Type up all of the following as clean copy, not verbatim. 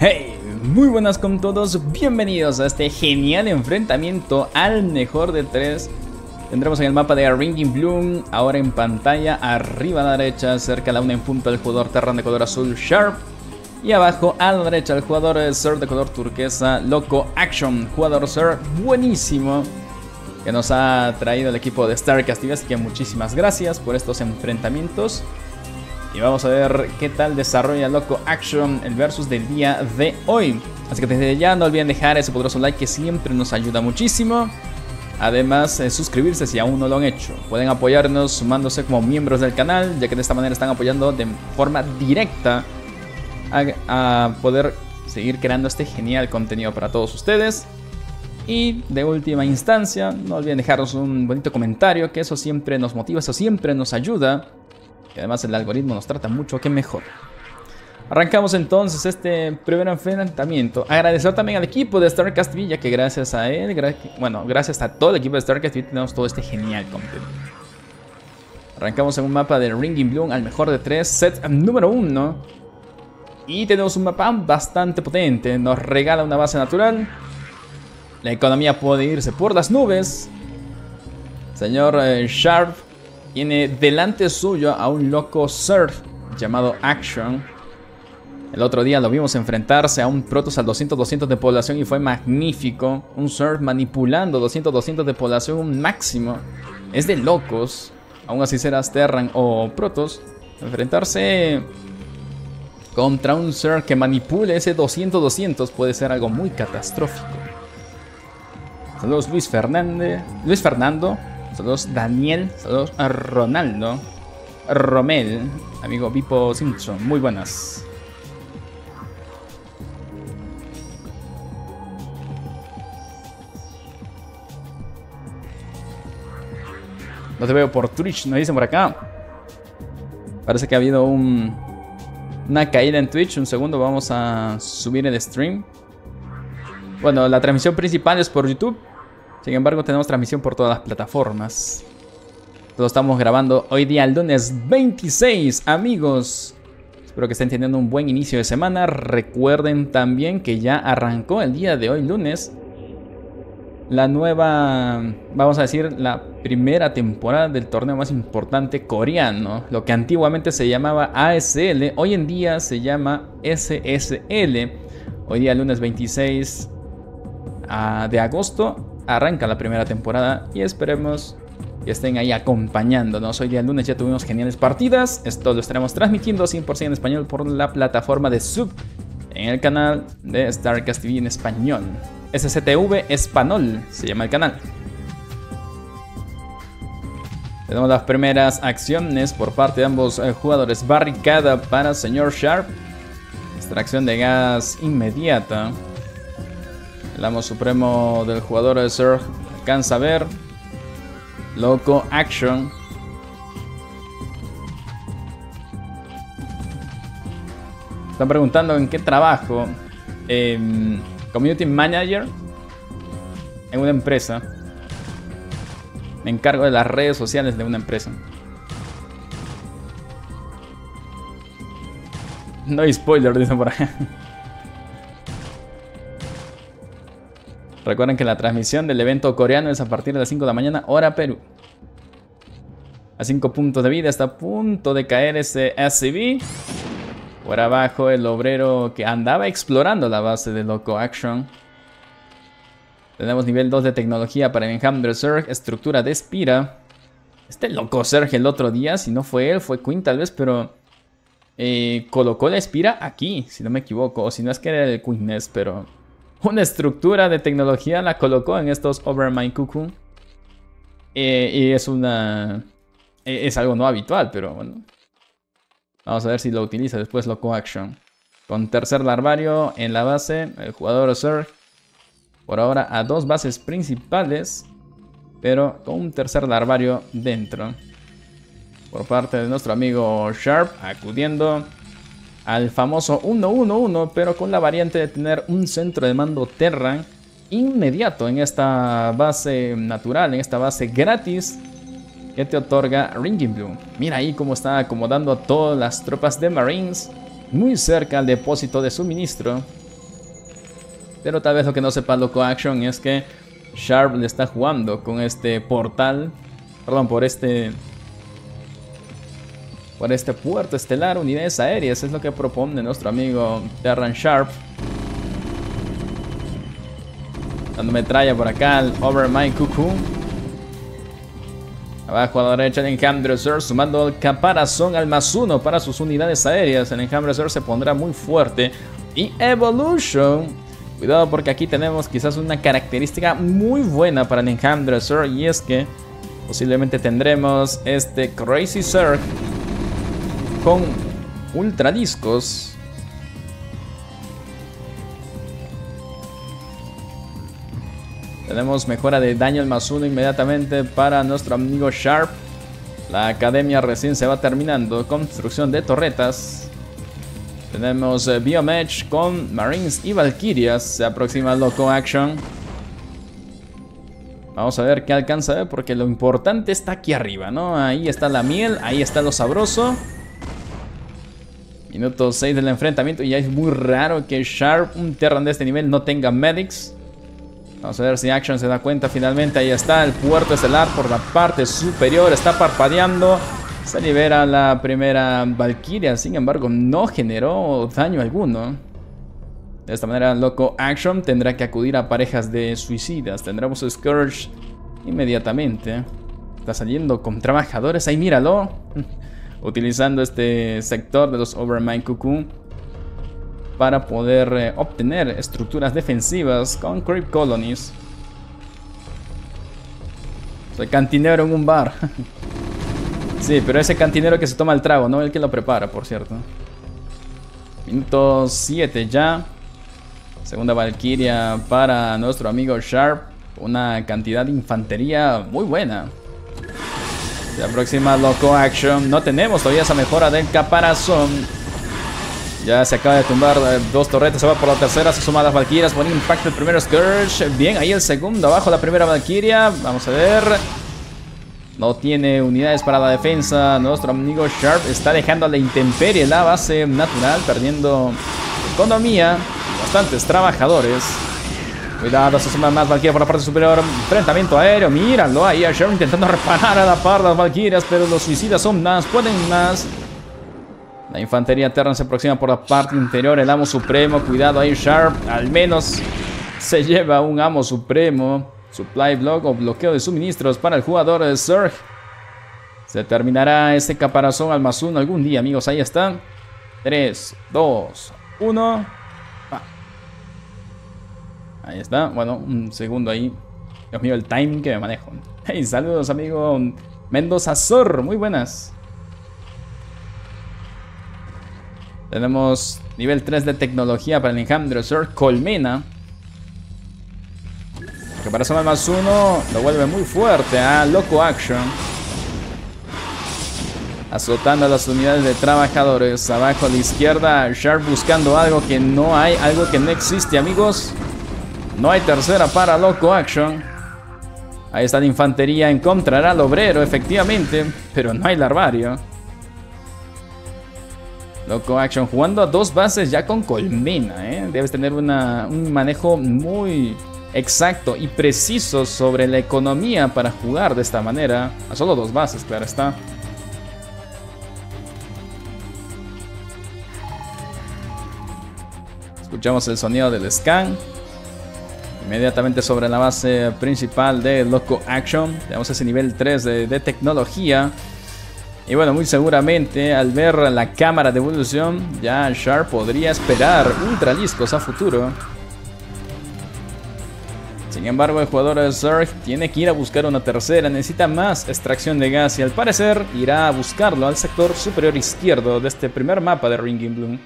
Hey, muy buenas con todos, bienvenidos a este genial enfrentamiento al mejor de tres. Tendremos en el mapa de Ringing Bloom, ahora en pantalla, arriba a la derecha, cerca a la 1 en punto, el jugador Terran de color azul Sharp. Y abajo a la derecha el jugador Zerg de color turquesa Loco Action, jugador Zerg buenísimo que nos ha traído el equipo de StarCast TV, así que muchísimas gracias por estos enfrentamientos. Y vamos a ver qué tal desarrolla Loco Action el versus del día de hoy. Así que desde ya no olviden dejar ese poderoso like que siempre nos ayuda muchísimo. Además, suscribirse si aún no lo han hecho. Pueden apoyarnos sumándose como miembros del canal, ya que de esta manera están apoyando de forma directa a poder seguir creando este genial contenido para todos ustedes. Y de última instancia, no olviden dejarnos un bonito comentario, que eso siempre nos motiva, eso siempre nos ayuda. Y además el algoritmo nos trata mucho que mejor. Arrancamos entonces este primer enfrentamiento. Agradecer también al equipo de StarCast TV, ya que gracias a él, gracias a todo el equipo de StarCast TV tenemos todo este genial contenido. Arrancamos en un mapa de Ringing Bloom al mejor de tres, set número 1. Y tenemos un mapa bastante potente, nos regala una base natural. La economía puede irse por las nubes. Señor Sharp tiene delante suyo a un loco Zerg llamado Action. El otro día lo vimos enfrentarse a un Protoss al 200-200 de población y fue magnífico. Un Zerg manipulando 200-200 de población, un máximo. Es de locos. Aún así serás Terran o Protoss. Enfrentarse contra un Zerg que manipule ese 200-200 puede ser algo muy catastrófico. Saludos Luis Fernando. Saludos Daniel, saludos a Ronaldo, Romel, amigo Vipo Simpson, muy buenas. No te veo por Twitch, nos dicen por acá. Parece que ha habido una caída en Twitch. Un segundo, vamos a subir el stream. Bueno, la transmisión principal es por YouTube. Sin embargo, tenemos transmisión por todas las plataformas. Todos estamos grabando hoy día, el lunes 26, amigos. Espero que estén teniendo un buen inicio de semana. Recuerden también que ya arrancó el día de hoy, lunes, la nueva, vamos a decir, la primera temporada del torneo más importante coreano. Lo que antiguamente se llamaba ASL, hoy en día se llama SSL. Hoy día, lunes 26 de agosto. Arranca la primera temporada y esperemos que estén ahí acompañándonos. Hoy día lunes ya tuvimos geniales partidas. Esto lo estaremos transmitiendo 100% en español por la plataforma de Sub en el canal de StarCast TV en español. SCTV Español se llama el canal. Tenemos las primeras acciones por parte de ambos jugadores. Barricada para señor Sharp. Extracción de gas inmediata. El amo supremo del jugador de Zerg alcanza a ver. Loco Action. Están preguntando en qué trabajo. Community Manager en una empresa. Me encargo de las redes sociales de una empresa. No hay spoiler, dicen por acá. Recuerden que la transmisión del evento coreano es a partir de las 5 de la mañana, hora Perú. A 5 puntos de vida, está a punto de caer ese SCV. Por abajo el obrero que andaba explorando la base de Loco Action. Tenemos nivel 2 de tecnología para el enjambre Zerg, estructura de Espira. Este Loco Zerg el otro día, si no fue él, fue Queen tal vez, pero colocó la Espira aquí, si no me equivoco. O si no es que era el Queeness, pero una estructura de tecnología la colocó en estos Overmind Cuckoo. Y es algo no habitual, pero bueno. Vamos a ver si lo utiliza después Loco Action. Con tercer larvario en la base, el jugador Zerg. Por ahora a dos bases principales, pero con un tercer larvario dentro. Por parte de nuestro amigo Sharp, acudiendo al famoso 1-1-1, pero con la variante de tener un centro de mando Terran inmediato en esta base natural, en esta base gratis que te otorga Ringing Bloom. Mira ahí cómo está acomodando a todas las tropas de Marines muy cerca al depósito de suministro. Pero tal vez lo que no sepa Loco Action es que Sharp le está jugando con este portal. Perdón, por este puerto estelar, unidades aéreas. Es lo que propone nuestro amigo Terran Sharp. Dando metralla por acá al Overmind Cuckoo. Abajo a la derecha el Enjambre Sur, sumando el caparazón al +1 para sus unidades aéreas. El Enjambre Sur se pondrá muy fuerte. Y Evolution, cuidado porque aquí tenemos quizás una característica muy buena para el Enjambre Sur, y es que posiblemente tendremos este Crazy Zerg con ultra discos. Tenemos mejora de daño al +1 inmediatamente para nuestro amigo Sharp. La academia recién se va terminando. Construcción de torretas. Tenemos Biomech con Marines y Valkyrias. Se aproxima Loco Action. Vamos a ver qué alcanza a ver, porque lo importante está aquí arriba, ¿no? Ahí está la miel, ahí está lo sabroso. Minuto 6 del enfrentamiento. Y ya es muy raro que Sharp, un Terran de este nivel, no tenga medics. Vamos a ver si Action se da cuenta finalmente. Ahí está el puerto estelar por la parte superior. Está parpadeando. Se libera la primera Valkyria. Sin embargo, no generó daño alguno. De esta manera, Loco Action tendrá que acudir a parejas de suicidas. Tendremos Scourge inmediatamente. Está saliendo con trabajadores. Ahí míralo. Utilizando este sector de los Overmind Cuckoo para poder obtener estructuras defensivas con Creep Colonies. Soy cantinero en un bar. Sí, pero ese cantinero que se toma el trago, no el que lo prepara, por cierto. Minuto 7 ya. Segunda Valkyria para nuestro amigo Sharp. Una cantidad de infantería muy buena. Se aproxima Loco Action. No tenemos todavía esa mejora del caparazón. Ya se acaba de tumbar dos torretas, se va por la tercera, se suma a las Valkyrias, buen impacto el primero Scourge. Bien, ahí el segundo, abajo la primera Valkyria, vamos a ver. No tiene unidades para la defensa, nuestro amigo Sharp está dejando a la intemperie la base natural, perdiendo economía, bastantes trabajadores. Cuidado, se suman más Valkyrias por la parte superior, enfrentamiento aéreo, míralo ahí a Sharp intentando reparar a la par las Valkyrias, pero los suicidas son más, pueden más. La infantería Terran se aproxima por la parte interior. El amo supremo, cuidado ahí Sharp. Al menos se lleva un amo supremo. Supply block o bloqueo de suministros para el jugador de Zerg. Se terminará ese caparazón al +1 algún día, amigos. Ahí está. 3, 2, 1. Ahí está. Bueno, un segundo ahí. Dios mío, el timing que me manejo. Hey, saludos, amigo Mendoza Zor. Muy buenas. Tenemos nivel 3 de tecnología para el Enjambre Sur, Colmena. Que para sumar +1 lo vuelve muy fuerte a Loco Action. Azotando a las unidades de trabajadores. Abajo a la izquierda, Sharp buscando algo que no hay, algo que no existe, amigos. No hay tercera para Loco Action. Ahí está la infantería, encontrará al obrero, efectivamente, pero no hay larvario. Loco Action jugando a dos bases ya con Colmena, ¿eh? Debes tener un manejo muy exacto y preciso sobre la economía para jugar de esta manera. A solo dos bases, claro está. Escuchamos el sonido del scan. Inmediatamente sobre la base principal de Loco Action. Tenemos ese nivel 3 de tecnología. Y bueno, muy seguramente al ver la cámara de evolución, ya Sharp podría esperar ultraliscos a futuro. Sin embargo, el jugador de Zerg tiene que ir a buscar una tercera, necesita más extracción de gas y al parecer irá a buscarlo al sector superior izquierdo de este primer mapa de Ringing Bloom.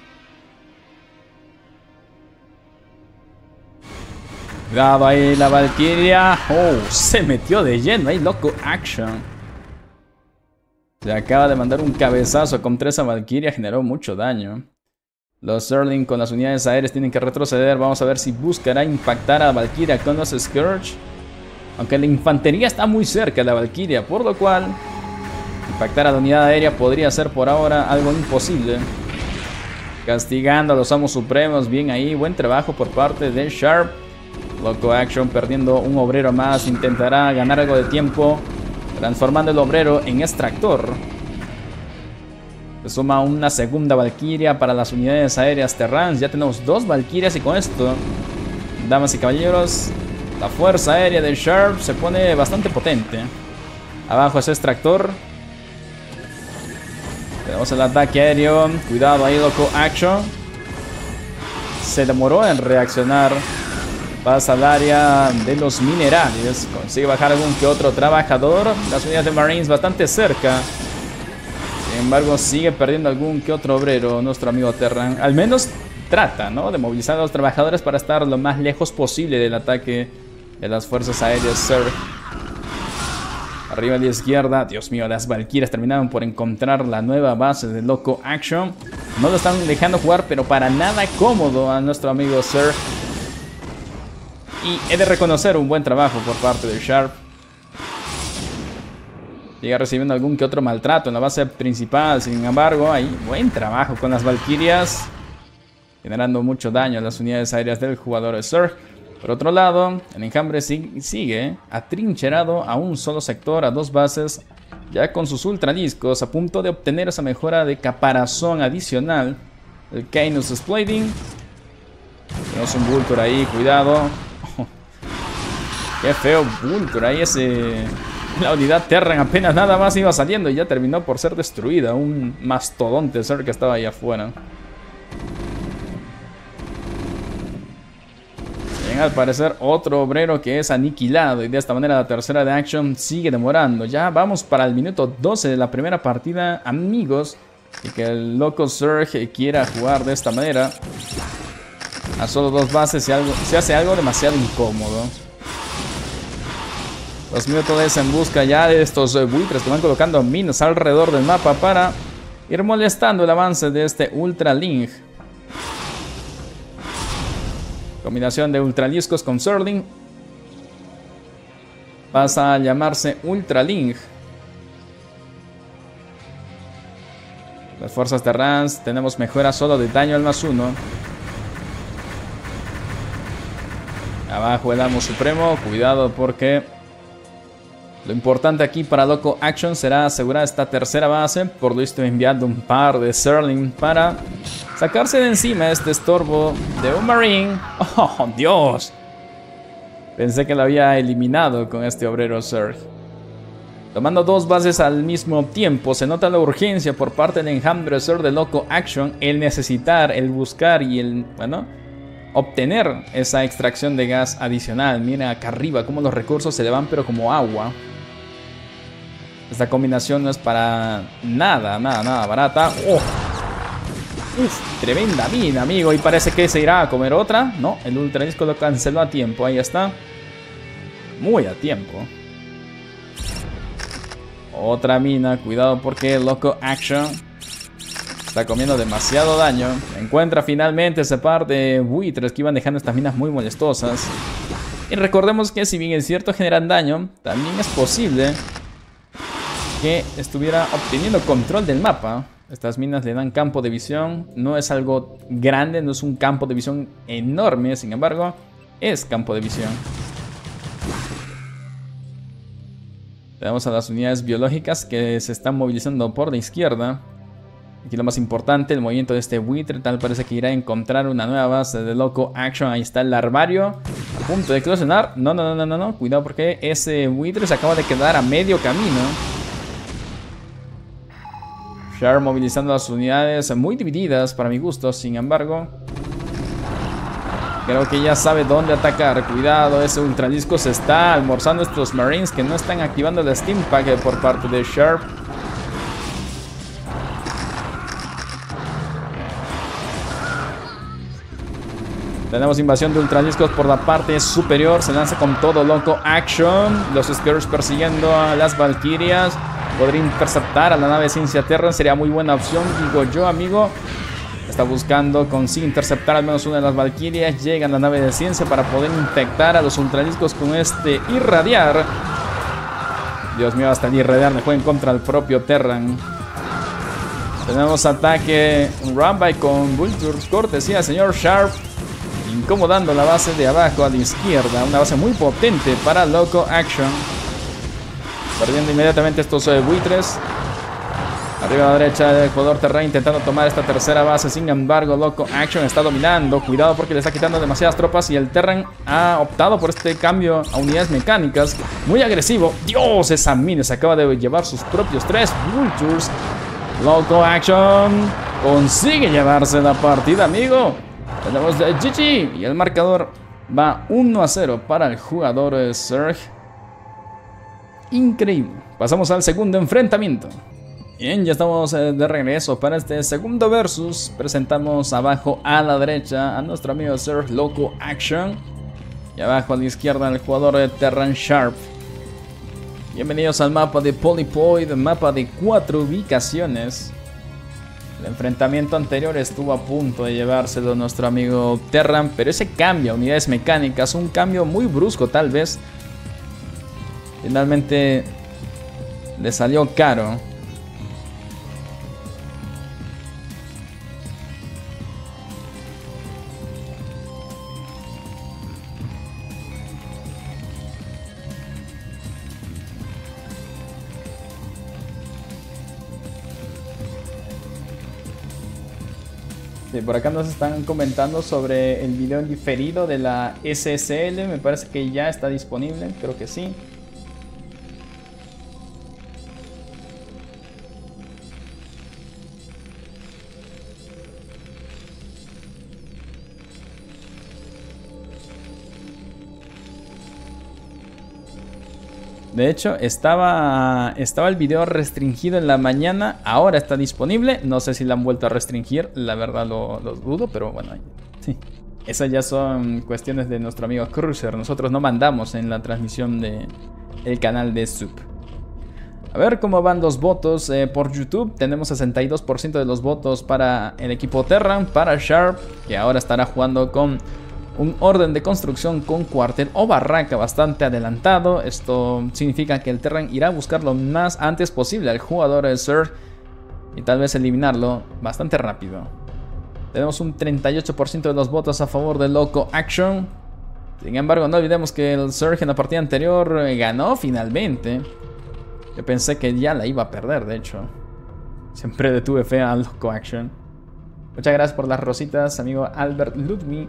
Cuidado ahí la Valkyria. Oh, se metió de lleno ahí Loco Action. Se acaba de mandar un cabezazo contra esa Valkyria, generó mucho daño. Los Zerling con las unidades aéreas tienen que retroceder. Vamos a ver si buscará impactar a Valkyria con los Scourge. Aunque la infantería está muy cerca de la Valkyria, por lo cual impactar a la unidad aérea podría ser por ahora algo imposible. castigando a los amos supremos. Bien ahí, buen trabajo por parte de Sharp. Loco Action perdiendo un obrero más. Intentará ganar algo de tiempo, transformando el obrero en extractor. Se suma una segunda Valkyria para las unidades aéreas Terrans. Ya tenemos 2 Valkyrias y con esto, damas y caballeros, la fuerza aérea de Sharp se pone bastante potente. Abajo ese extractor. Tenemos el ataque aéreo. Cuidado ahí, Loco Action. Se demoró en reaccionar. Pasa al área de los minerales. Consigue bajar algún que otro trabajador. Las unidades de Marines bastante cerca. Sin embargo, sigue perdiendo algún que otro obrero nuestro amigo Terran. Al menos trata, ¿no?, de movilizar a los trabajadores para estar lo más lejos posible del ataque de las fuerzas aéreas Zerg. Arriba a la izquierda. Dios mío, las Valkyrias terminaron por encontrar la nueva base de Loco Action. No lo están dejando jugar, pero para nada cómodo a nuestro amigo Zerg. Y he de reconocer un buen trabajo por parte de Sharp. Llega recibiendo algún que otro maltrato en la base principal. Sin embargo, hay buen trabajo con las Valkyrias, generando mucho daño a las unidades aéreas del jugador Zerg. Por otro lado, el enjambre sigue atrincherado a un solo sector, a 2 bases, ya con sus ultradiscos, a punto de obtener esa mejora de caparazón adicional. El Cainus Splitting. Tenemos un Vulture ahí, cuidado. Qué feo Vulture ahí ese... La unidad Terran apenas nada más iba saliendo y ya terminó por ser destruida. Un mastodonte Zerg que estaba ahí afuera. Bien, al parecer otro obrero que es aniquilado. Y de esta manera la tercera de Action sigue demorando. Ya vamos para el minuto 12 de la primera partida, amigos. Y que el loco Zerg quiera jugar de esta manera, a solo 2 bases, se hace algo demasiado incómodo. 2 minutos es en busca ya de estos buitres que van colocando minas alrededor del mapa para ir molestando el avance de este Ultraling. Combinación de ultraliscos con Zergling. Pasa a llamarse Ultraling. Las fuerzas Terrans tenemos mejora solo de daño al +1. Abajo el amo supremo. Cuidado porque lo importante aquí para Loco Action será asegurar esta tercera base. Por lo visto enviando un par de Zergling para sacarse de encima este estorbo de un Marine. ¡Oh, Dios! Pensé que lo había eliminado con este obrero Zerg. Tomando 2 bases al mismo tiempo, se nota la urgencia por parte del enjambre Zerg de Loco Action. El necesitar, el buscar y el, bueno, obtener esa extracción de gas adicional. Mira acá arriba cómo los recursos se le van pero como agua. Esta combinación no es para nada barata. ¡Oh! Uf, tremenda mina, amigo. Y parece que se irá a comer otra. No, el ultradisco lo canceló a tiempo. Ahí está. Muy a tiempo. Otra mina. Cuidado porque Loco Action está comiendo demasiado daño. Encuentra finalmente ese par de buitres que iban dejando estas minas muy molestosas. Y recordemos que si bien es cierto generan daño, también es posible que estuviera obteniendo control del mapa. Estas minas le dan campo de visión. No es algo grande, no es un campo de visión enorme. Sin embargo, es campo de visión. Tenemos a las unidades biológicas que se están movilizando por la izquierda. Aquí lo más importante, el movimiento de este buitre. Tal parece que irá a encontrar una nueva base de Loco Action. Ahí está el larvario, a punto de eclosionar. No. Cuidado porque ese buitre se acaba de quedar a medio camino. Sharp movilizando las unidades muy divididas para mi gusto. Sin embargo, creo que ya sabe dónde atacar. Cuidado, ese ultradisco se está almorzando estos Marines que no están activando el Steam Pack por parte de Sharp. Tenemos invasión de ultradiscos por la parte superior. Se lanza con todo Loco Action. Los Scourge persiguiendo a las Valkyrias. Podría interceptar a la nave Ciencia Terran. Sería muy buena opción, digo yo, amigo. Está buscando, consigue interceptar al menos una de las Valkyrias. Llega a la nave de ciencia para poder infectar a los ultradiscos con este irradiar. Dios mío, hasta el irradiar le juega en contra al propio Terran. Tenemos ataque Rambai con Vultures, cortesía señor Sharp, incomodando la base de abajo a la izquierda. Una base muy potente para Loco Action. Perdiendo inmediatamente estos buitres. Arriba a la derecha el jugador Terran intentando tomar esta tercera base. Sin embargo, Loco Action está dominando. Cuidado porque le está quitando demasiadas tropas. Y el Terran ha optado por este cambio a unidades mecánicas. Muy agresivo. Dios, esa mina se acaba de llevar sus propios 3 Vultures. Loco Action consigue llevarse la partida, amigo. Tenemos GG. Y el marcador va 1-0 para el jugador Surge. Increíble. Pasamos al segundo enfrentamiento. Bien, ya estamos de regreso para este segundo versus. Presentamos abajo a la derecha a nuestro amigo Surge Loco Action. Y abajo a la izquierda el jugador de Terran Sharp. Bienvenidos al mapa de Polypoid, mapa de 4 ubicaciones. El enfrentamiento anterior estuvo a punto de llevárselo nuestro amigo Terran, pero ese cambio a unidades mecánicas, un cambio muy brusco tal vez, finalmente le salió caro. Sí, por acá nos están comentando sobre el video diferido de la SSL. Me parece que ya está disponible, creo que sí. De hecho, estaba el video restringido en la mañana. Ahora está disponible. No sé si lo han vuelto a restringir. La verdad lo dudo, pero bueno. Sí. Esas ya son cuestiones de nuestro amigo Cruiser. Nosotros no mandamos en la transmisión del canal de Sub. A ver cómo van los votos por YouTube. Tenemos 62% de los votos para el equipo Terran, para Sharp, que ahora estará jugando con un orden de construcción con cuartel o barraca bastante adelantado. Esto significa que el Terran irá a buscar lo más antes posible al jugador Surge y tal vez eliminarlo bastante rápido. Tenemos un 38% de los votos a favor de Loco Action. Sin embargo, no olvidemos que el Surge en la partida anterior ganó finalmente. Yo pensé que ya la iba a perder, de hecho. Siempre detuve fe a Loco Action. Muchas gracias por las rositas, amigo Albert Ludwig.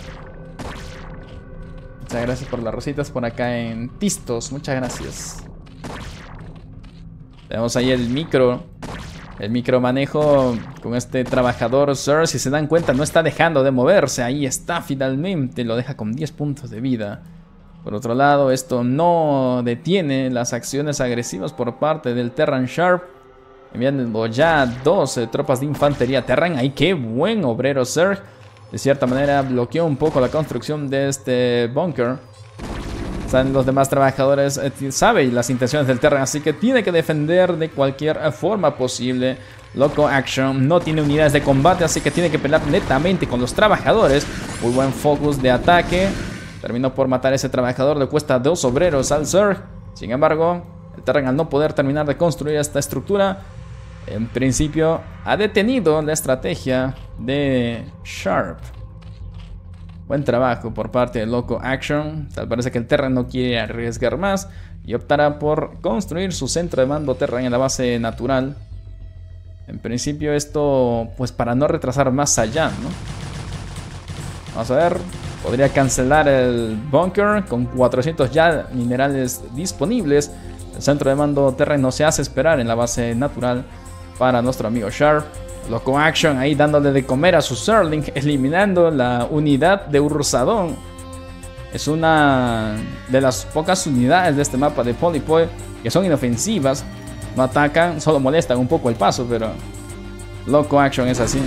Muchas gracias por las rositas por acá en Tistos. Muchas gracias. Tenemos ahí el micro manejo con este trabajador Surge. Si se dan cuenta, no está dejando de moverse. Ahí está finalmente. Lo deja con 10 puntos de vida. Por otro lado, esto no detiene las acciones agresivas por parte del Terran Sharp. Enviando ya 12 tropas de infantería Terran. Ahí qué buen obrero Surge. De cierta manera bloqueó un poco la construcción de este búnker. Los demás trabajadores saben las intenciones del Terran, así que tiene que defender de cualquier forma posible. Loco Action no tiene unidades de combate, así que tiene que pelear netamente con los trabajadores. Muy buen focus de ataque. Terminó por matar a ese trabajador, le cuesta 2 obreros al Surge. Sin embargo, el Terran, al no poder terminar de construir esta estructura, en principio ha detenido la estrategia de Sharp. Buen trabajo por parte de Loco Action. Tal parece que el Terran no quiere arriesgar más y optará por construir su centro de mando Terran en la base natural. En principio esto pues para no retrasar más allá, ¿no? Vamos a ver. Podría cancelar el búnker con 400 ya minerales disponibles. El centro de mando Terran no se hace esperar en la base natural para nuestro amigo Sharp. Loco Action ahí dándole de comer a su Zerling, eliminando la unidad de Ursadón. Es una de las pocas unidades de este mapa de Polypoid que son inofensivas. No atacan, solo molestan un poco el paso, pero Loco Action es así.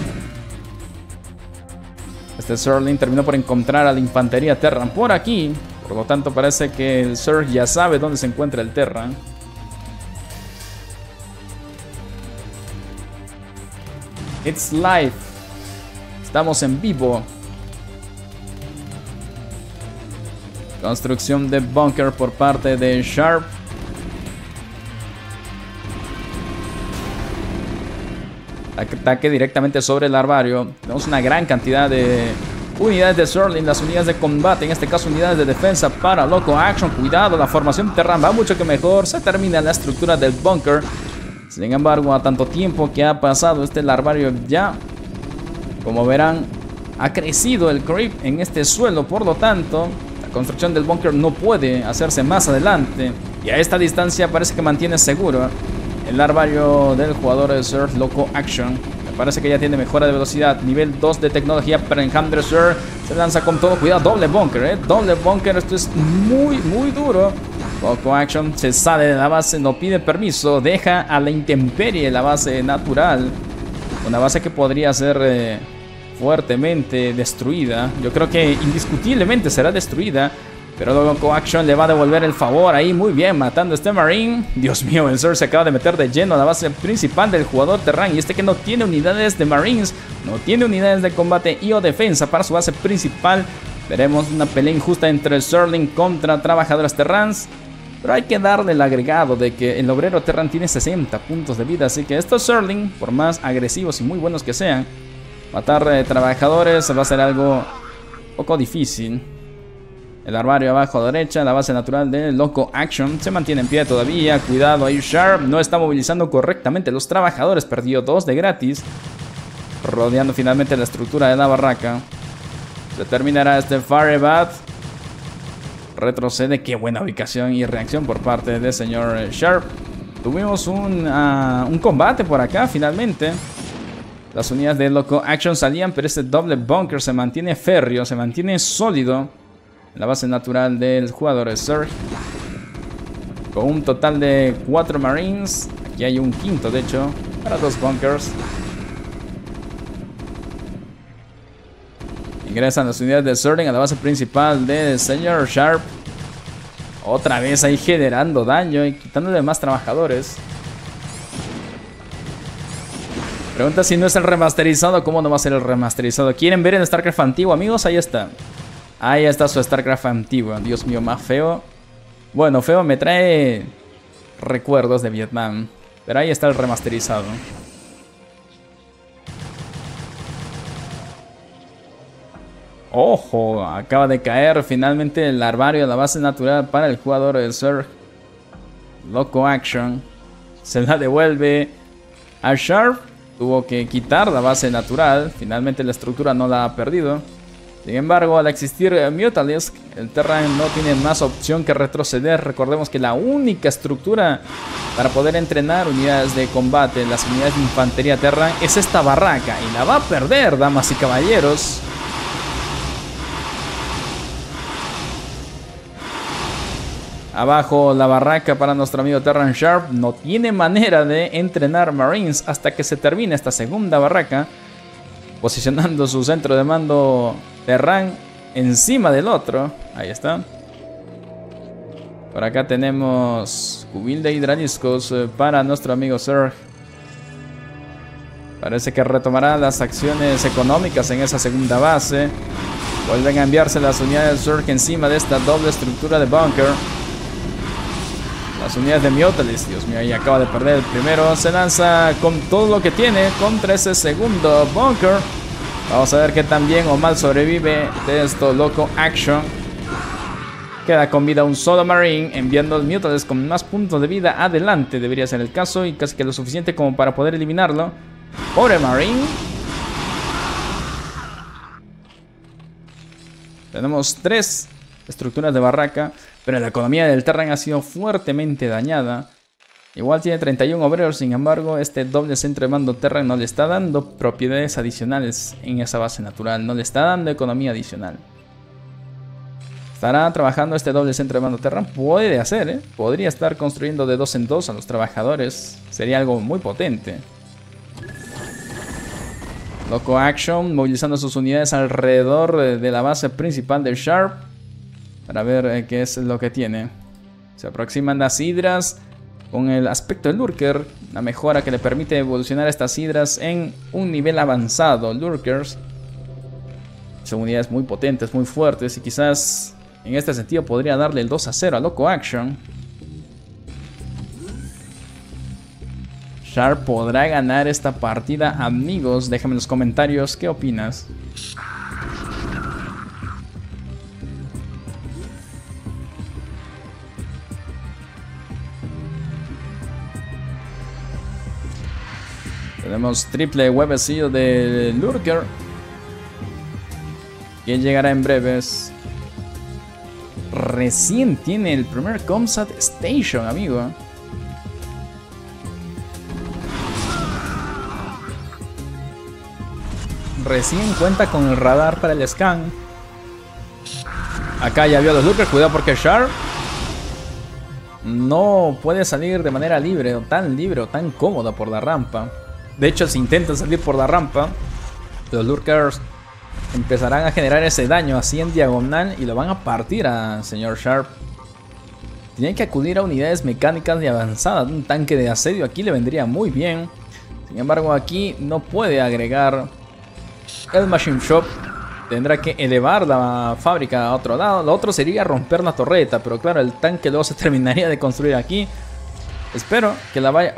Este Zerling terminó por encontrar a la infantería Terran por aquí. Por lo tanto parece que el Surge ya sabe dónde se encuentra el Terran. It's live. Estamos en vivo. Construcción de búnker por parte de Sharp. Ataque directamente sobre el larvario. Tenemos una gran cantidad de unidades de Zergling, las unidades de combate, en este caso unidades de defensa para Loco Action. Cuidado, la formación Terran va mucho que mejor. Se termina la estructura del búnker. Sin embargo, a tanto tiempo que ha pasado este larvario ya, como verán, ha crecido el creep en este suelo. Por lo tanto, la construcción del búnker no puede hacerse más adelante. Y a esta distancia parece que mantiene seguro el larvario del jugador de Zerg Loco Action. Parece que ya tiene mejora de velocidad. Nivel 2 de tecnología para Enjambre Zerg. Se lanza con todo. Cuidado, doble bunker, doble bunker. Esto es muy, muy duro. Loco Action se sale de la base, no pide permiso. Deja a la intemperie la base natural. Una base que podría ser fuertemente destruida. Yo creo que indiscutiblemente será destruida. Pero Loco Action le va a devolver el favor ahí, muy bien, matando a este Marine. Dios mío, el Zerg se acaba de meter de lleno a la base principal del jugador Terran. Y este que no tiene unidades de Marines, no tiene unidades de combate y o defensa para su base principal. Veremos una pelea injusta entre Zergling contra trabajadores Terrans. Pero hay que darle el agregado de que el obrero Terran tiene 60 puntos de vida. Así que estos Zergling, por más agresivos y muy buenos que sean, matar trabajadores va a ser algo poco difícil. El larvario abajo a la derecha, la base natural de Loco Action se mantiene en pie todavía. Cuidado ahí, Sharp no está movilizando correctamente los trabajadores. Perdió 2 de gratis. Rodeando finalmente la estructura de la barraca. Se terminará este Firebat. Retrocede, qué buena ubicación y reacción por parte del señor Sharp. Tuvimos un combate por acá finalmente. Las unidades de Loco Action salían, pero este doble bunker se mantiene férreo, se mantiene sólido. La base natural del jugador Zerg. Con un total de 4 Marines. Aquí hay un quinto, de hecho, para 2 bunkers. Ingresan las unidades de Zerg a la base principal del señor Sharp. Otra vez ahí generando daño y quitándole más trabajadores. Pregunta si no es el remasterizado. ¿Cómo no va a ser el remasterizado? ¿Quieren ver el StarCraft antiguo, amigos? Ahí está. Ahí está su StarCraft antiguo. Dios mío, más feo. Bueno, feo me trae recuerdos de Vietnam. Pero ahí está el remasterizado. Ojo, acaba de caer finalmente el larvario de la base natural para el jugador del Zerg Loco Action. Se la devuelve a Sharp. Tuvo que quitar la base natural. Finalmente la estructura no la ha perdido. Sin embargo, al existir Mutalisk, el Terran no tiene más opción que retroceder. Recordemos que la única estructura para poder entrenar unidades de combate, las unidades de infantería Terran, es esta barraca. Y la va a perder, damas y caballeros. Abajo la barraca para nuestro amigo Terran Sharp. No tiene manera de entrenar Marines hasta que se termine esta segunda barraca. Posicionando su centro de mando Terran encima del otro. Ahí está. Por acá tenemos cubil de hidraliscos para nuestro amigo Zerg. Parece que retomará las acciones económicas en esa segunda base. Vuelven a enviarse las unidades Zerg encima de esta doble estructura de bunker. Las unidades de Mutalisk, Dios mío, ahí acaba de perder el primero. Se lanza con todo lo que tiene contra ese segundo bunker. Vamos a ver que tan bien o mal sobrevive de esto Loco Action. Queda con vida un solo Marine, enviando al Mutalisk con más puntos de vida adelante. Debería ser el caso y casi que lo suficiente como para poder eliminarlo. Pobre Marine. Tenemos 3 estructuras de barraca, pero la economía del Terran ha sido fuertemente dañada. Igual tiene 31 obreros, sin embargo, este doble centro de mando Terran no le está dando propiedades adicionales en esa base natural. No le está dando economía adicional. ¿Estará trabajando este doble centro de mando Terran? Puede hacer, podría estar construyendo de 2 en 2 a los trabajadores. Sería algo muy potente. Loco Action movilizando sus unidades alrededor de la base principal del Sharp. Para ver qué es lo que tiene. Se aproximan las hidras con el aspecto de Lurker. Una mejora que le permite evolucionar a estas hidras en un nivel avanzado. Lurkers son unidades muy potentes, muy fuertes. Y quizás en este sentido podría darle el 2-0 a Loco Action. Sharp podrá ganar esta partida, amigos. Déjame en los comentarios qué opinas. Tenemos triple huevecillo de Lurker, que llegará en breves. Recién tiene el primer Comsat Station, amigo. Recién cuenta con el radar para el scan. Acá ya vio a los Lurker. Cuidado porque Sharp no puede salir de manera libre o tan cómoda por la rampa. De hecho, si intenta salir por la rampa, los Lurkers empezarán a generar ese daño así en diagonal y lo van a partir a señor Sharp. Tiene que acudir a unidades mecánicas de avanzada. Un tanque de asedio aquí le vendría muy bien. Sin embargo, aquí no puede agregar el Machine Shop. Tendrá que elevar la fábrica a otro lado. Lo otro sería romper la torreta, pero claro, el tanque luego se terminaría de construir aquí. Espero que la vaya...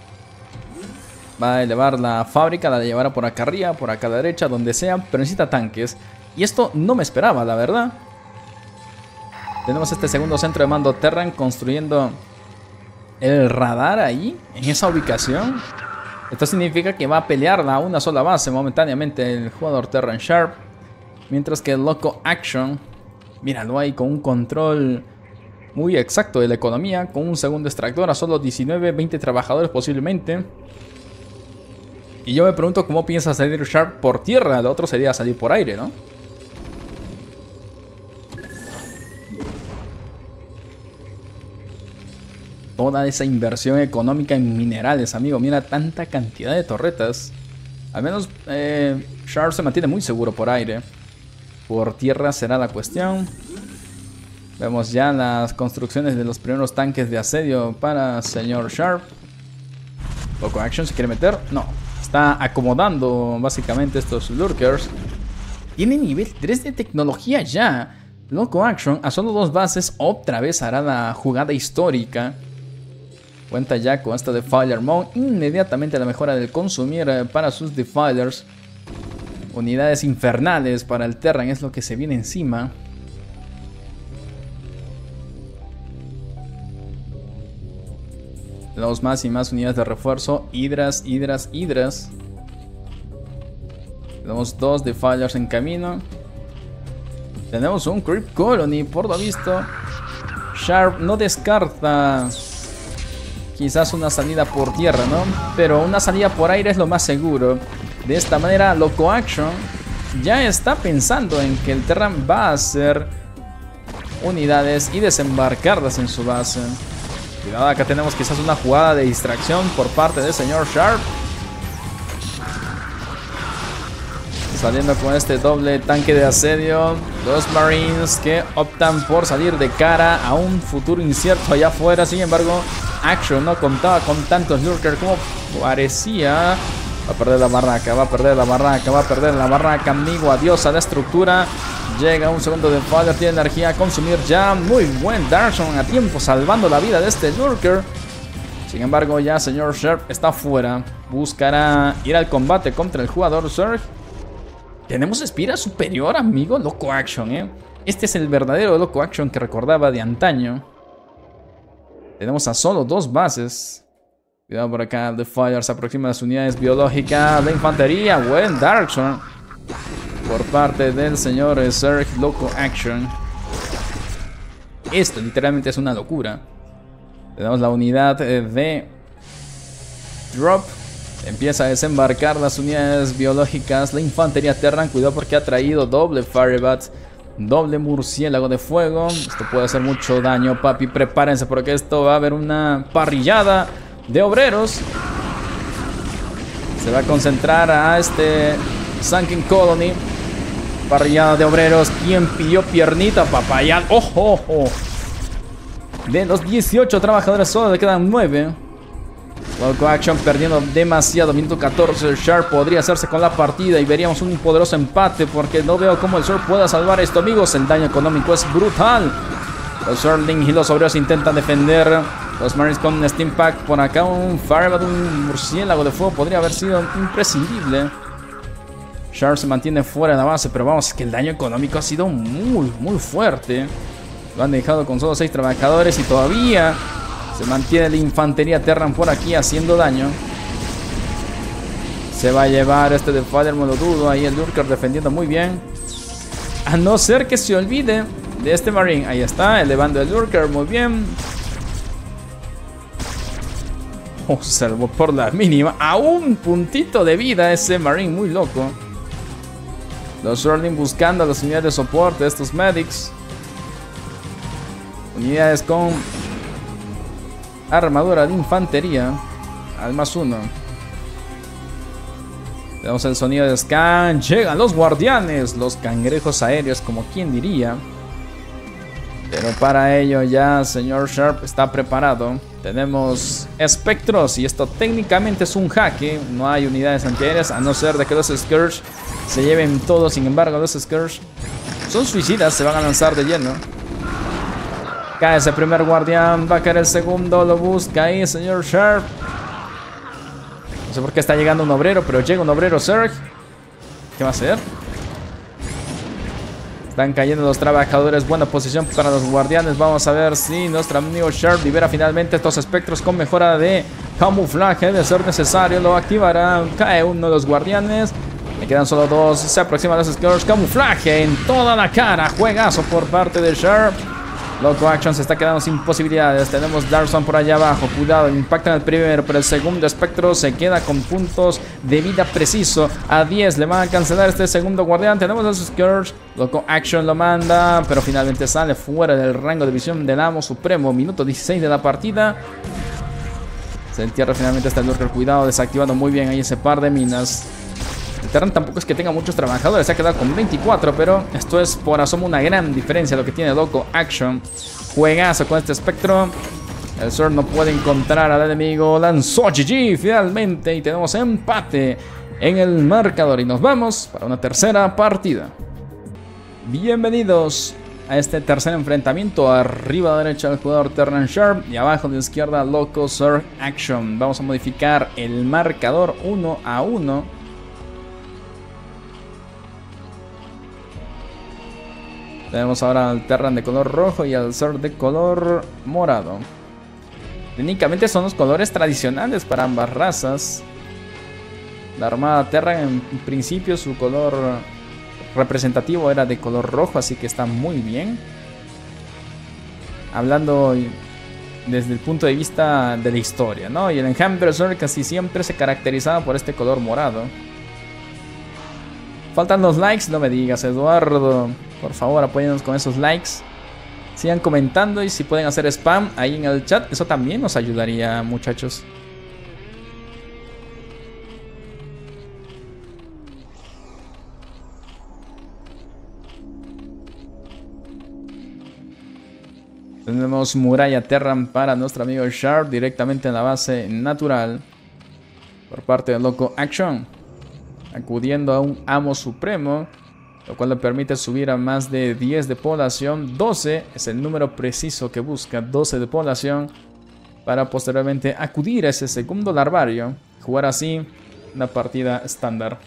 Va a elevar la fábrica, la llevará por acá arriba, por acá a la derecha, donde sea, pero necesita tanques. Y esto no me esperaba, la verdad. Tenemos este segundo centro de mando Terran construyendo el radar ahí, en esa ubicación. Esto significa que va a pelearla a una sola base momentáneamente el jugador Terran Sharp. Mientras que el Loco Action, míralo ahí con un control muy exacto de la economía, con un segundo extractor a solo 19, 20 trabajadores posiblemente. Y yo me pregunto cómo piensa salir Sharp por tierra. Lo otro sería salir por aire, ¿no? Toda esa inversión económica en minerales, amigo. Mira tanta cantidad de torretas. Al menos Sharp se mantiene muy seguro por aire. Por tierra será la cuestión. Vemos ya las construcciones de los primeros tanques de asedio para señor Sharp. Loco Action se quiere meter. No. Está acomodando básicamente estos Lurkers. Tiene nivel 3 de tecnología ya. Loco Action a solo 2 bases otra vez hará la jugada histórica. Cuenta ya con esta Defiler Mode. Inmediatamente la mejora del consumir para sus Defilers. Unidades infernales para el Terran es lo que se viene encima. Tenemos más y más unidades de refuerzo. Hidras. Tenemos 2 Defilers en camino. Tenemos un Creep Colony, por lo visto. Sharp no descarta quizás una salida por tierra, ¿no? Pero una salida por aire es lo más seguro. De esta manera, Loco Action ya está pensando en que el Terran va a hacer unidades y desembarcarlas en su base. Cuidado, acá tenemos quizás una jugada de distracción por parte del señor Sharp. Saliendo con este doble tanque de asedio. Los Marines que optan por salir de cara a un futuro incierto allá afuera. Sin embargo, Action no contaba con tantos Lurkers como parecía. Va a perder la barraca, amigo. Adiós a la estructura. Llega un segundo de Father, tiene energía a consumir ya. Muy buen Darkson a tiempo, salvando la vida de este Lurker. Sin embargo, ya señor Sharp está fuera. Buscará ir al combate contra el jugador Zerg. Tenemos espira superior, amigo. Loco Action, Este es el verdadero Loco Action que recordaba de antaño. Tenemos a solo 2 bases. Cuidado por acá, The Fire se aproxima a las unidades biológicas. La infantería, buen Darkson por parte del señor Zerg Loco Action. Esto literalmente es una locura. Tenemos la unidad de Drop. Empieza a desembarcar las unidades biológicas. La infantería Terran, cuidado porque ha traído doble Firebat, doble murciélago de fuego. Esto puede hacer mucho daño, papi. Prepárense porque esto va a haber una parrillada de obreros. Se va a concentrar a este Sunken Colony. Parrillada de obreros. ¿Quién pidió piernita, papaya? ¡Ojo, ojo! De los 18 trabajadores solo le quedan 9. Loco Action perdiendo demasiado. Minuto 14. El Sharp podría hacerse con la partida y veríamos un poderoso empate porque no veo cómo el Sharp pueda salvar esto, amigos. El daño económico es brutal. Los Zerglings y los obreros intentan defender Los Marines con un Steam Pack por acá. Un Fireball, un murciélago de fuego podría haber sido imprescindible. Sharp se mantiene fuera de la base, pero vamos, es que el daño económico ha sido muy fuerte. Lo han dejado con solo 6 trabajadores y todavía se mantiene la infantería Terran por aquí haciendo daño. Se va a llevar este de Father, me lo dudo. Ahí el Lurker defendiendo muy bien. A no ser que se olvide de este Marine. Ahí está, elevando el Lurker, muy bien. Oh, salvo por la mínima. A un puntito de vida ese Marine, muy loco. Los Swordling buscando a las unidades de soporte, estos medics. Unidades con armadura de infantería al +1. Tenemos el sonido de scan. Llegan los guardianes, los cangrejos aéreos, como quien diría. Pero para ello ya señor Sharp está preparado. Tenemos espectros y esto técnicamente es un jaque. No hay unidades antiaéreas a no ser de que los Scourge se lleven todo. Sin embargo, los Scourge son suicidas, se van a lanzar de lleno. Cae ese primer guardián, va a caer el segundo, lo busca ahí señor Sharp. No sé por qué está llegando un obrero, pero llega un obrero Zerg. ¿Qué va a hacer? Están cayendo los trabajadores, buena posición para los guardianes. Vamos a ver si nuestro amigo Sharp libera finalmente estos espectros con mejora de camuflaje. De ser necesario lo activará. Cae uno de los guardianes. Le quedan solo 2. Se aproximan los Scourge. Camuflaje en toda la cara. Juegazo por parte de Sharp. Loco Action se está quedando sin posibilidades. Tenemos Darkson por allá abajo. Cuidado, impacta en el primero, pero el segundo espectro se queda con puntos de vida preciso. A 10 le van a cancelar este segundo guardián. Tenemos a Scourge. Loco Action lo manda, pero finalmente sale fuera del rango de visión del Amo Supremo. Minuto 16 de la partida. Se entierra finalmente este Lurker. Cuidado, desactivando muy bien ahí ese par de minas. El Terran tampoco es que tenga muchos trabajadores, se ha quedado con 24, pero esto es por asomo una gran diferencia lo que tiene Loco Action. Juegazo con este espectro. El Sword no puede encontrar al enemigo, lanzó GG finalmente y tenemos empate en el marcador y nos vamos para una tercera partida. Bienvenidos a este tercer enfrentamiento. Arriba a la derecha el jugador Terran Sharp y abajo a la izquierda Loco Sword Action. Vamos a modificar el marcador 1-1. Tenemos ahora al Terran de color rojo y al Zerg de color morado. Técnicamente son los colores tradicionales para ambas razas. La armada Terran en principio su color representativo era de color rojo, así que está muy bien. Hablando desde el punto de vista de la historia, ¿no? Y el Enjambre Berserk casi siempre se caracterizaba por este color morado. Faltan los likes, no me digas, Eduardo. Por favor, apóyennos con esos likes. Sigan comentando y si pueden hacer spam ahí en el chat, eso también nos ayudaría, muchachos. Tenemos muralla Terran para nuestro amigo Sharp directamente en la base natural por parte de Loco Action, acudiendo a un Amo Supremo, lo cual le permite subir a más de 10 de población. 12 es el número preciso que busca, 12 de población, para posteriormente acudir a ese segundo larvario, jugar así una partida estándar.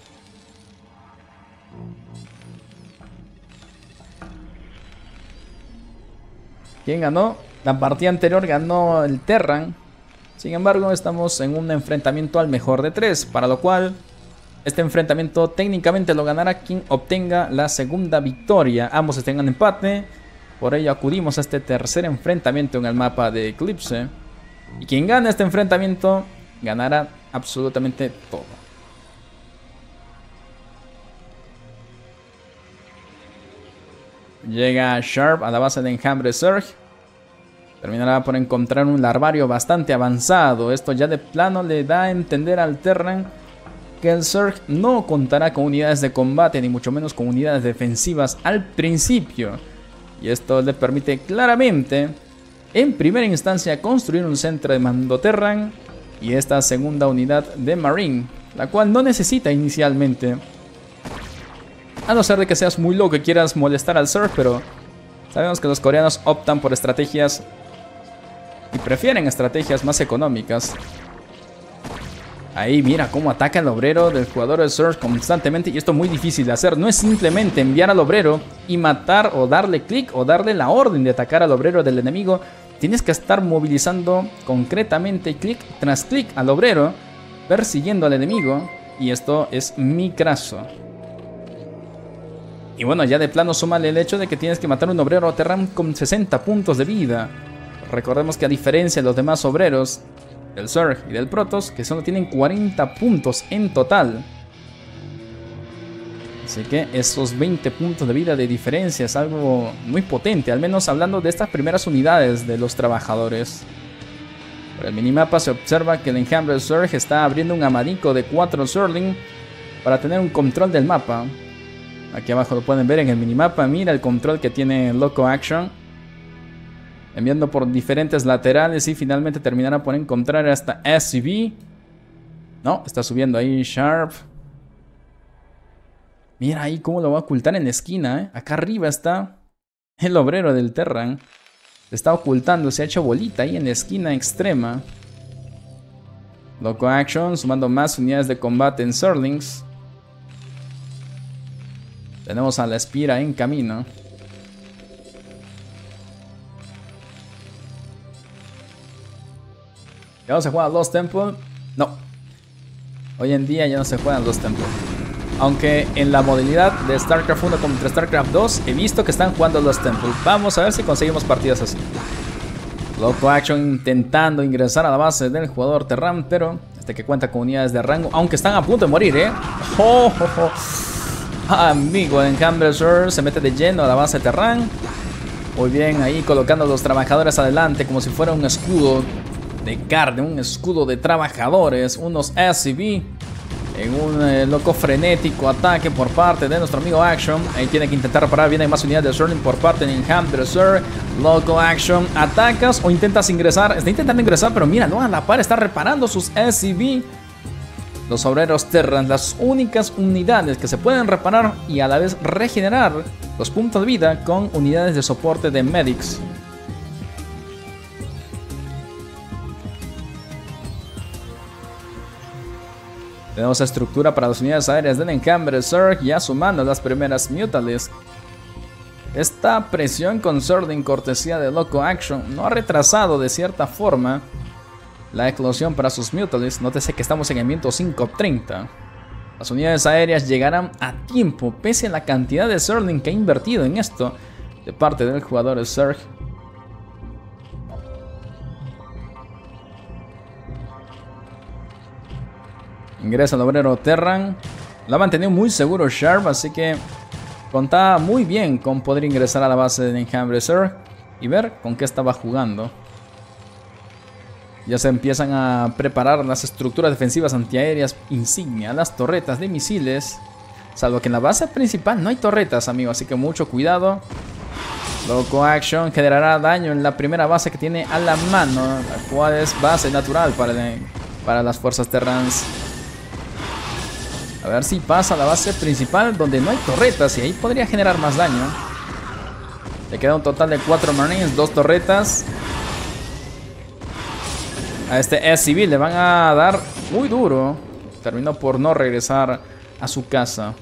¿Quién ganó? La partida anterior ganó el Terran. Sin embargo, estamos en un enfrentamiento al mejor de 3, para lo cual este enfrentamiento técnicamente lo ganará quien obtenga la segunda victoria. Ambos estén en empate. Por ello acudimos a este tercer enfrentamiento en el mapa de Eclipse. Y quien gane este enfrentamiento ganará absolutamente todo. Llega Sharp a la base de Enjambre Zerg. Terminará por encontrar un larvario bastante avanzado. Esto ya de plano le da a entender al Terran que el Zerg no contará con unidades de combate, ni mucho menos con unidades defensivas al principio. Y esto le permite claramente, en primera instancia, construir un centro de mando Terran y esta segunda unidad de Marine, la cual no necesita inicialmente. A no ser de que seas muy loco y quieras molestar al Zerg, pero sabemos que los coreanos optan por estrategias y prefieren estrategias más económicas. Ahí mira cómo ataca el obrero del jugador de Surge constantemente. Y esto es muy difícil de hacer. No es simplemente enviar al obrero y matar o darle clic o darle la orden de atacar al obrero del enemigo. Tienes que estar movilizando concretamente clic tras clic al obrero, persiguiendo al enemigo. Y esto es Micraso. Y bueno, ya de plano súmale el hecho de que tienes que matar a un obrero Terran con 60 puntos de vida. Recordemos que a diferencia de los demás obreros del Zerg y del Protoss, que solo tienen 40 puntos en total. Así que esos 20 puntos de vida de diferencia es algo muy potente, al menos hablando de estas primeras unidades de los trabajadores. Por el minimapa se observa que el enjambre Zerg está abriendo un abanico de 4 Zergling para tener un control del mapa. Aquí abajo lo pueden ver en el minimapa. Mira el control que tiene Loco Action, enviando por diferentes laterales y finalmente terminará por encontrar hasta SCV. No, está subiendo ahí Sharp. Mira ahí cómo lo va a ocultar en la esquina, ¿eh? Acá arriba está el obrero del Terran. Se está ocultando, se ha hecho bolita ahí en la esquina extrema. Loco Action sumando más unidades de combate en Zerglings. Tenemos a la Espira en camino. ¿Ya no se juega Lost Temple? No. Hoy en día ya no se juegan Lost Temple. Aunque en la modalidad de StarCraft 1 contra StarCraft 2 he visto que están jugando Lost Temple. Vamos a ver si conseguimos partidas así. Loco Action intentando ingresar a la base del jugador Terran, pero este que cuenta con unidades de rango, aunque están a punto de morir, ¿eh? ¡Oh, oh, oh! Amigo, el Enjambre se mete de lleno a la base Terran. Muy bien, ahí colocando a los trabajadores adelante como si fuera un escudo de carne, un escudo de trabajadores, unos SCV en un loco frenético ataque por parte de nuestro amigo Action. Ahí tiene que intentar reparar. Vienen más unidades de Zerling por parte de Enjambre. Loco Action, atacas o intentas ingresar. Está intentando ingresar, pero mira, no, a la par está reparando sus SCV. Los obreros Terran, las únicas unidades que se pueden reparar y a la vez regenerar los puntos de vida con unidades de soporte de Medics. Tenemos estructura para las unidades aéreas del Enjambre Zerg, ya sumando las primeras Mutalisks. Esta presión con Zergling cortesía de Loco Action no ha retrasado de cierta forma la eclosión para sus Mutalisks. Nótese que estamos en el minuto 5:30. Las unidades aéreas llegarán a tiempo pese a la cantidad de Zergling que ha invertido en esto de parte del jugador Zerg. Ingresa el obrero Terran. Lo ha mantenido muy seguro Sharp, así que contaba muy bien con poder ingresar a la base del Enjambre Zerg y ver con qué estaba jugando. Ya se empiezan a preparar las estructuras defensivas antiaéreas insignia, las torretas de misiles. Salvo que en la base principal no hay torretas, amigos, así que mucho cuidado. Loco Action generará daño en la primera base que tiene a la mano, la cual es base natural para las fuerzas Terrans. A ver si pasa a la base principal donde no hay torretas y ahí podría generar más daño. Le queda un total de 4 Marines, 2 torretas. A este SCV le van a dar muy duro. Terminó por no regresar a su casa.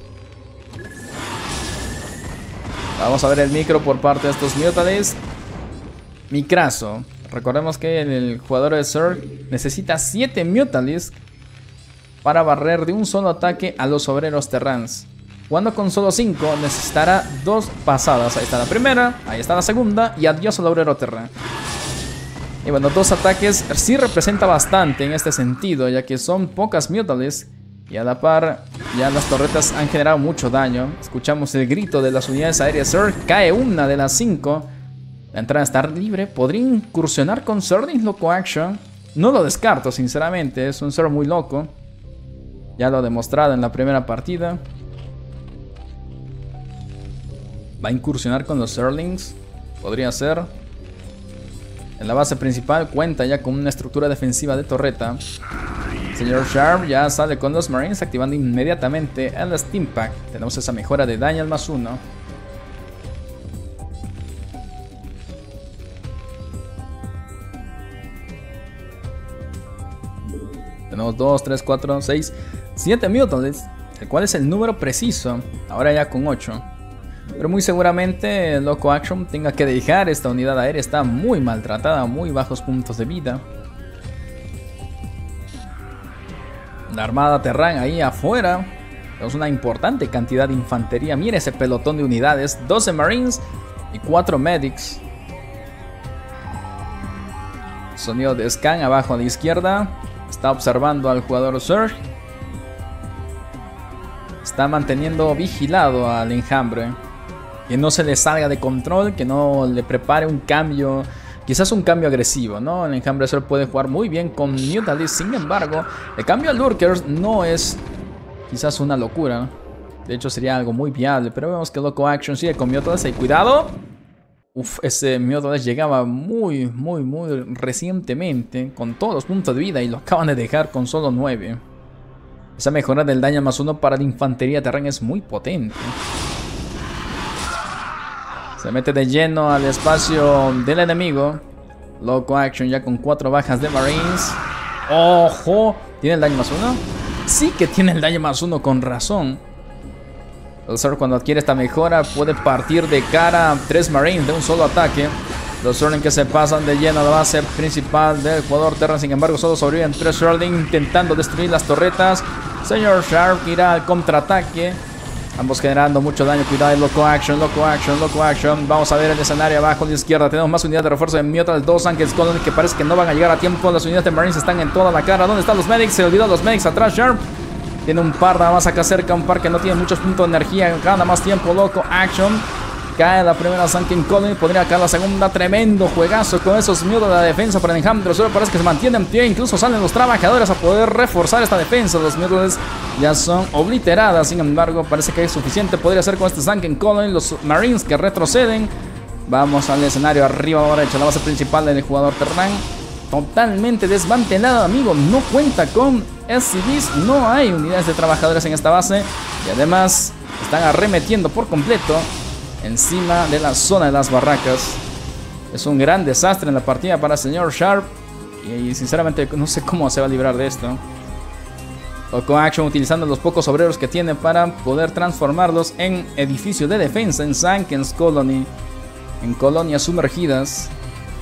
Vamos a ver el micro por parte de estos Mutalisks. Micraso. Recordemos que el jugador de Zerg necesita 7 Mutalisks para barrer de un solo ataque a los obreros Terrans. Jugando con solo 5 necesitará 2 pasadas. Ahí está la primera, ahí está la segunda y adiós al obrero Terran. Y bueno, 2 ataques sí representa bastante en este sentido, ya que son pocas Mutalisks y a la par ya las torretas han generado mucho daño. Escuchamos el grito de las unidades aéreas Zerg. Cae una de las 5. La entrada está libre. Podría incursionar con Zerglings Loco Action. No lo descarto, sinceramente. Es un Zerg muy loco. Ya lo ha demostrado en la primera partida. Va a incursionar con los Zerglings. Podría ser. En la base principal cuenta ya con una estructura defensiva de torreta. Señor Sharp ya sale con los Marines, activando inmediatamente el Steam Pack. Tenemos esa mejora de daño al +1. Tenemos 2, 3, 4, 6, 7 Mutants, el cual es el número preciso. Ahora ya con 8. Pero muy seguramente el Loco Action tenga que dejar esta unidad aérea. Está muy maltratada, muy bajos puntos de vida. La Armada Terran ahí afuera. Tenemos una importante cantidad de infantería. Mira ese pelotón de unidades. 12 Marines y 4 Medics. Sonido de scan abajo a la izquierda. Está observando al jugador Surge. Está manteniendo vigilado al enjambre. Que no se le salga de control, que no le prepare un cambio, quizás un cambio agresivo, ¿no? El enjambre Surge puede jugar muy bien con Mutalisks, sin embargo, el cambio a Lurkers no es quizás una locura. De hecho sería algo muy viable, pero vemos que Loco Action sigue con Mutalisks y cuidado. Uf, ese Mutalisks llegaba muy recientemente, con todos los puntos de vida y lo acaban de dejar con solo 9. Esa mejora del daño +1 para la infantería terrana es muy potente. Se mete de lleno al espacio del enemigo. Loco Action ya con 4 bajas de Marines. ¡Ojo! ¿Tiene el daño +1? Sí que tiene el daño +1, con razón. El Surge, cuando adquiere esta mejora, puede partir de cara a 3 Marines de un solo ataque. Los Surling que se pasan de lleno a la base principal del jugador Terran. Sin embargo, solo sobreviven 3 Surling intentando destruir las torretas. Señor Sharp irá al contraataque. Ambos generando mucho daño. Cuidado, Loco Action, Loco Action, Loco Action. Vamos a ver el escenario abajo a la izquierda. Tenemos más unidades de refuerzo de Mutalisks. 2 Sankens Colony que parece que no van a llegar a tiempo. Las unidades de Marines están en toda la cara. ¿Dónde están los Medics? Se olvidó los Medics atrás. Sharp tiene un par nada más acá cerca. Un par que no tiene muchos puntos de energía. Gana más tiempo Loco Action. Cae la primera Sanken Colony. Podría caer la segunda. Tremendo juegazo con esos Mutalisks de la defensa para el enjambre. Solo parece que se mantiene en pie. Incluso salen los trabajadores a poder reforzar esta defensa. Los Mutalisks ya son obliteradas. Sin embargo, parece que es suficiente. Podría ser con este Sanken Colony. Los Marines que retroceden. Vamos al escenario arriba a la derecha. La base principal del jugador Terran. Totalmente desmantelada, amigo. No cuenta con SCVs. No hay unidades de trabajadores en esta base. Y además están arremetiendo por completo encima de la zona de las barracas. Es un gran desastre en la partida para el señor Sharp. Y sinceramente no sé cómo se va a librar de esto. Loco Action utilizando los pocos obreros que tiene para poder transformarlos en edificios de defensa, en Sankens Colony, en colonias sumergidas.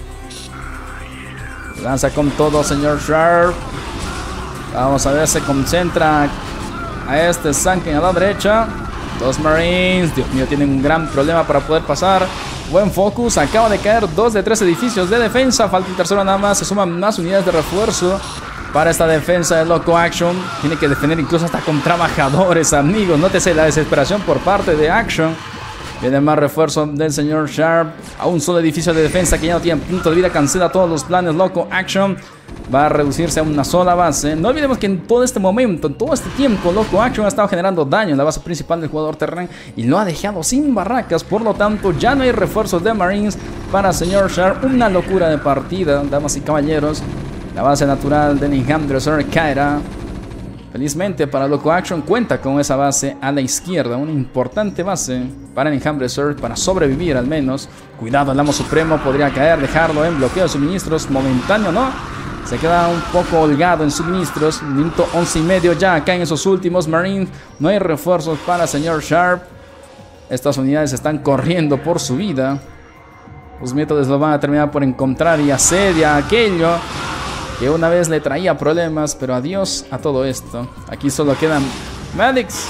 Lanza con todo señor Sharp. Vamos a ver, se concentra a este Sanken a la derecha. 2 Marines, Dios mío, tienen un gran problema para poder pasar. Buen focus, acaba de caer 2 de 3 edificios de defensa. Falta el tercero nada más, se suman más unidades de refuerzo para esta defensa de Loco Action. Tiene que defender incluso hasta con trabajadores, amigos. Nótese la desesperación por parte de Action. Viene más refuerzo del señor Sharp. A un solo edificio de defensa que ya no tiene punto de vida. Cancela todos los planes. Loco Action va a reducirse a una sola base. No olvidemos que en todo este momento, en todo este tiempo, Loco Action ha estado generando daño en la base principal del jugador Terran y lo ha dejado sin barracas. Por lo tanto, ya no hay refuerzos de Marines para señor Sharp. Una locura de partida, damas y caballeros. La base natural del enjambre Surge caerá. Felizmente para Loco Action cuenta con esa base a la izquierda. Una importante base para el enjambre Surge para sobrevivir al menos. Cuidado, el amo supremo podría caer, dejarlo en bloqueo de suministros momentáneo, ¿no? Se queda un poco holgado en suministros. Minuto 11 y medio ya acá en esos últimos Marines. No hay refuerzos para señor Sharp. Estas unidades están corriendo por su vida. Los métodos lo van a terminar por encontrar y asedia aquello que una vez le traía problemas, pero adiós a todo esto. Aquí solo quedan Medics.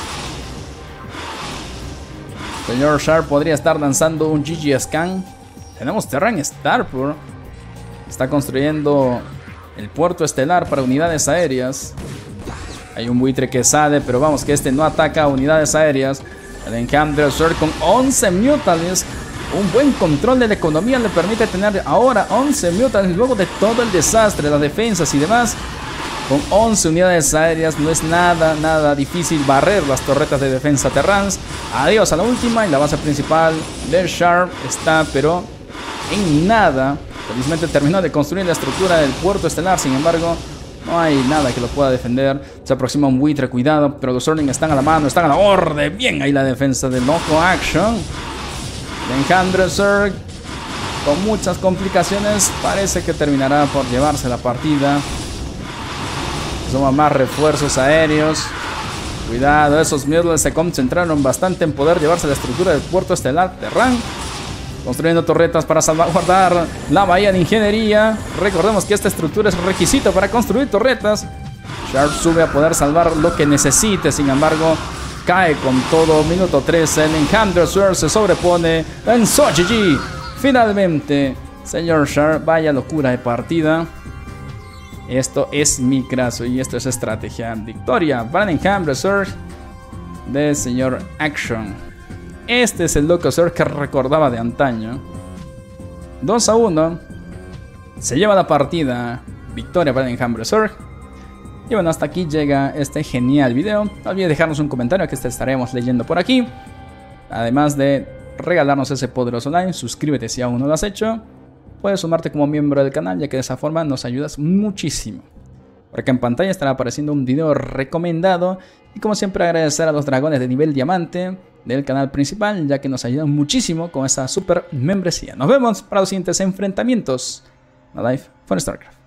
Señor Sharp podría estar lanzando un GG Scan. Tenemos Terran Starport. Está construyendo el puerto estelar para unidades aéreas. Hay un buitre que sale, pero vamos que este no ataca a unidades aéreas. El enjambre Surge con 11 Mutalisks. Un buen control de la economía le permite tener ahora 11 Mutalisks luego de todo el desastre, las defensas y demás. Con 11 unidades aéreas no es nada difícil barrer las torretas de defensa Terrans. Adiós a la última y la base principal de Sharp está pero en nada. Felizmente terminó de construir la estructura del puerto estelar, sin embargo no hay nada que lo pueda defender. Se aproxima un buitre, cuidado, pero los Surling están a la mano, están a la orden. Bien ahí la defensa de Loco Action. El enjambre Surge con muchas complicaciones parece que terminará por llevarse la partida. Suman más refuerzos aéreos. Cuidado, esos middles se concentraron bastante en poder llevarse la estructura del puerto estelar de Ran. Construyendo torretas para salvaguardar la bahía de ingeniería. Recordemos que esta estructura es requisito para construir torretas. Sharp sube a poder salvar lo que necesite, sin embargo, cae con todo. Minuto 13, el Enhander Sword se sobrepone en Sochiji. Finalmente, señor Sharp, vaya locura de partida. Esto es Micraso y esto es estrategia. Victoria para el Enhander Sword del señor Action. Este es el Loco Sword que recordaba de antaño. 2-1. Se lleva la partida. Victoria para el Enjambre Sword. Y bueno, hasta aquí llega este genial video. No olvides dejarnos un comentario que te estaremos leyendo por aquí. Además de regalarnos ese poderoso like, suscríbete si aún no lo has hecho. Puedes sumarte como miembro del canal, ya que de esa forma nos ayudas muchísimo. Por acá en pantalla estará apareciendo un video recomendado. Y como siempre, agradecer a los dragones de nivel diamante del canal principal, ya que nos ayudan muchísimo con esa super membresía. Nos vemos para los siguientes enfrentamientos. No Life for StarCraft.